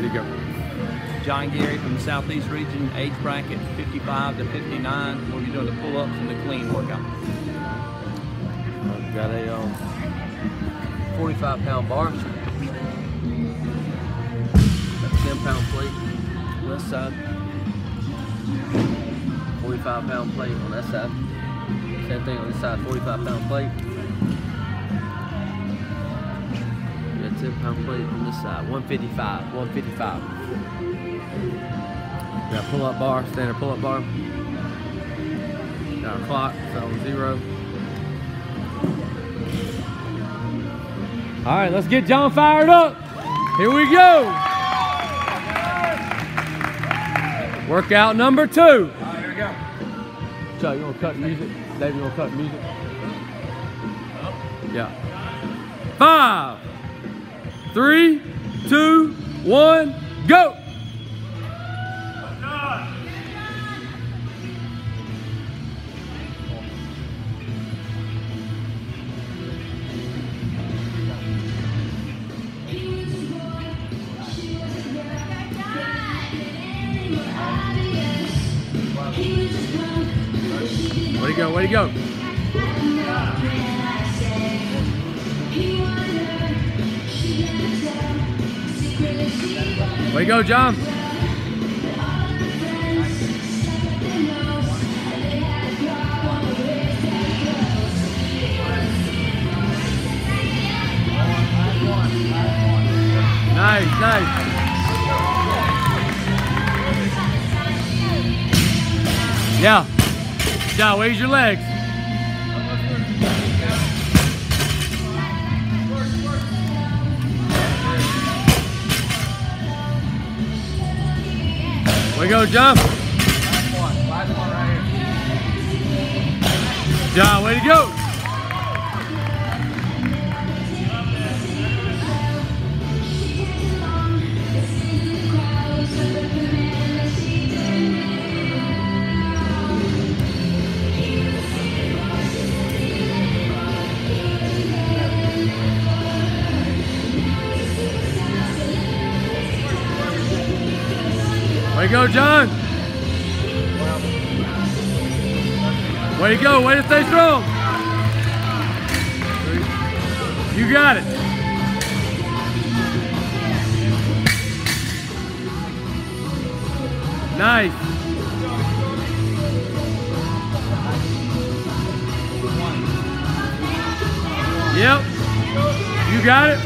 Ready to go. John Gary from the Southeast region, age bracket 55 to 59. We'll be doing the pull-ups and the clean workout. I've got a 45-pound bar, a 10-pound plate on this side, 45-pound plate on that side. Same thing on this side, 45-pound plate. 10-pound plate on this side, 155, 155. Got a pull-up bar, standard pull-up bar. Got our clock, set on 0. All right, let's get John fired up. Here we go. Workout number 2. All right, here we go. Chuck, you want to cut music? Dave, you want to cut music? Yeah. 5, 3, 2, 1, go! Way to go, way to go. Way to go, John. Nice, nice. Yeah. John, raise your legs. Way to go, John. Last one right here. John, way to go. Way to go, John. Way to go. Way to stay strong. You got it. Nice. Yep. You got it.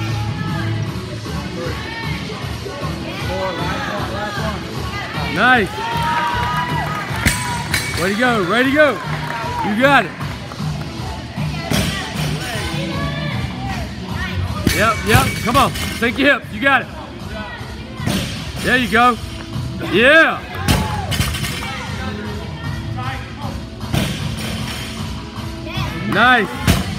Nice. Way to go, ready to go. You got it. Yep, yep, come on. Sink your hips, you got it. There you go. Yeah. Nice.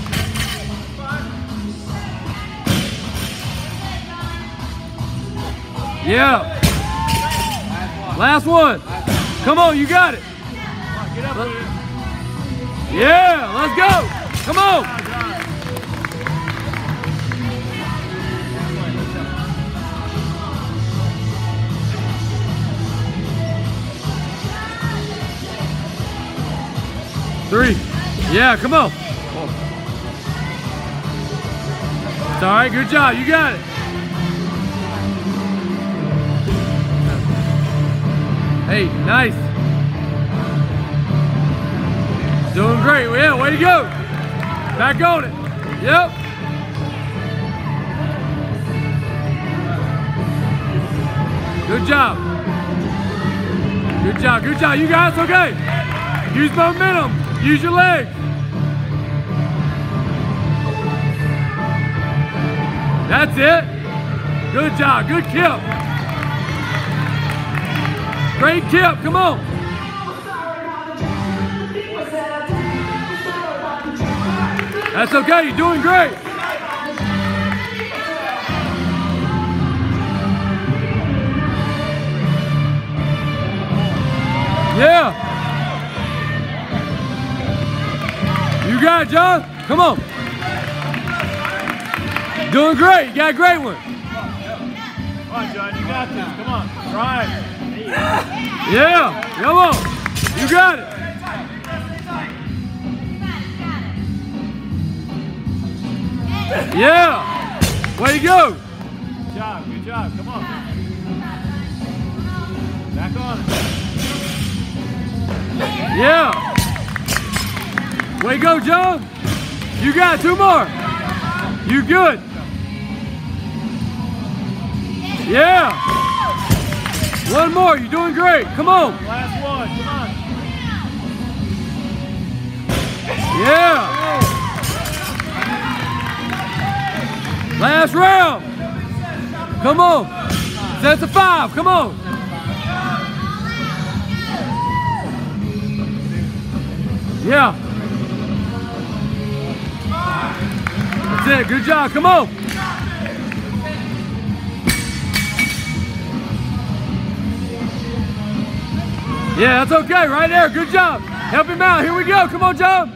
Yeah. Last one. Come on, you got it. Yeah, let's go. Come on. Three. Yeah, come on. It's all right, good job. You got it. Hey, nice. Doing great. Yeah, way to go. Back on it. Yep. Good job. Good job. Good job. You guys okay? Use momentum. Use your legs. That's it. Good job. Good kill. Great kip, come on. That's okay, you're doing great. Yeah. You got it, John. Come on. Doing great, you got a great one. on, John. You got this. Come on. Try it. Yeah. Come on. You got it. Yeah. Way to go. Good job. Good job. Come on. Back on it. Yeah. Way to go, John. You got 2 more. You good. Yeah. 1 more. You're doing great. Come on. Last one. Come on. Yeah. Last round. Come on. That's a 5. Come on. Yeah. That's it. Good job. Come on. Yeah, that's okay. Right there. Good job. Help him out. Here we go. Come on, John.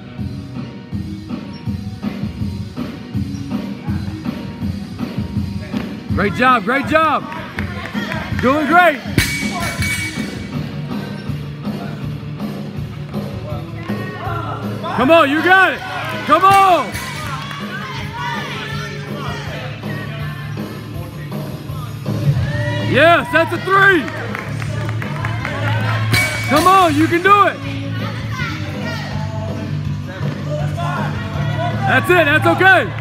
Great job. Great job. Doing great. Come on. You got it. Come on. Yes, that's a 3. Come on, you can do it. That's it, that's okay.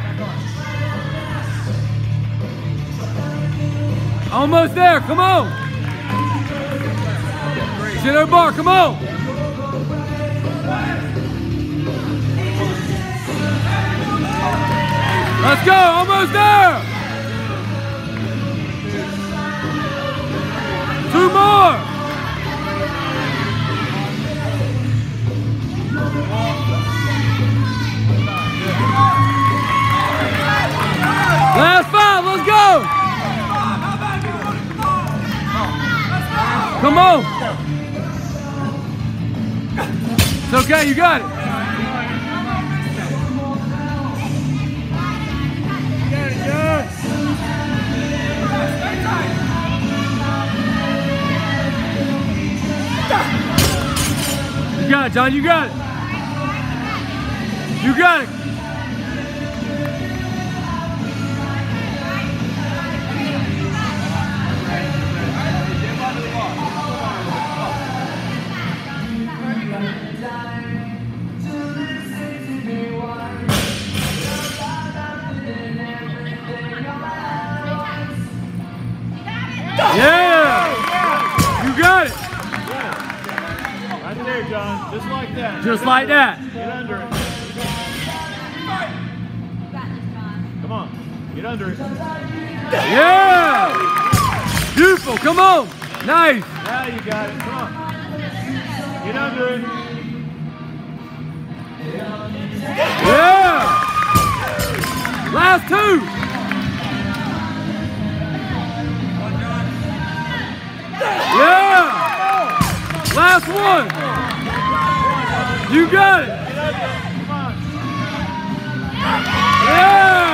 Almost there, come on. Sit on the bar, come on. Let's go, almost there. 2 more. Last 5, let's go! Come on! It's okay, you got it. You got it, John, you got it. You got it. Yeah! You got it! Right there, John. Just like that. Just like that. Get under it. Come on. Get under it. Yeah! Beautiful. Come on. Nice. Now you got it. Come on. Get under it. Yeah! Last 2. Yeah! Last 1! You got it! Yeah!